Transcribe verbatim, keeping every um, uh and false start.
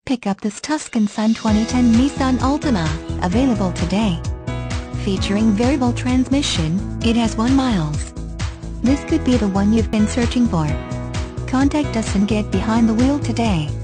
Pick up this Tuscan Sun twenty ten Nissan Altima, available today. Featuring variable transmission, it has one miles. This could be the one you've been searching for. Contact us and get behind the wheel today.